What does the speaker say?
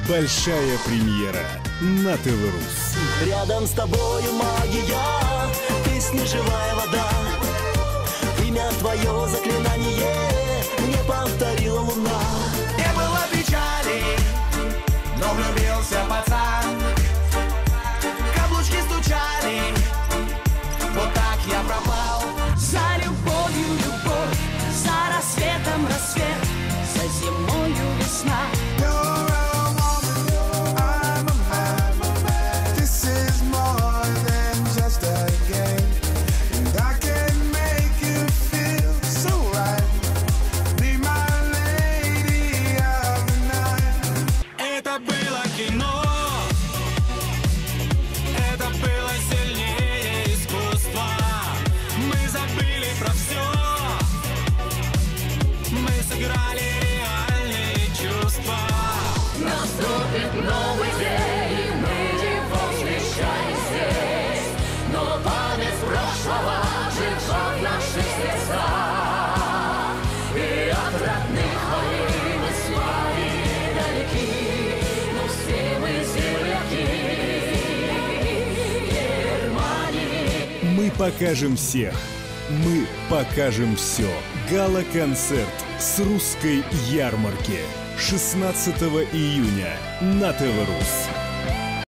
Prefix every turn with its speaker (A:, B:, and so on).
A: Большая премьера на ТВ-Рус.
B: Рядом с тобою магия, песни живая вода. Имя твое заклинание мне повторила луна.
C: Не было печали, но влюбился пацан. Каблучки стучали, вот так я пропал.
D: За любовью любовь, за рассветом рассвет, за зимою весна.
C: Это было кино, это было сильнее искусства. Мы забыли про все, мы сыграли реальные чувства.
D: Наступит новый день, и мы его встречаем здесь. Но память прошлого жива в наших сердцах. И от родных войны мы с вами далеки, но все мы земляки Германии.
A: Мы покажем всех. Мы покажем все. Гала-концерт с русской ярмарки 16 июня на ТВ-Рус.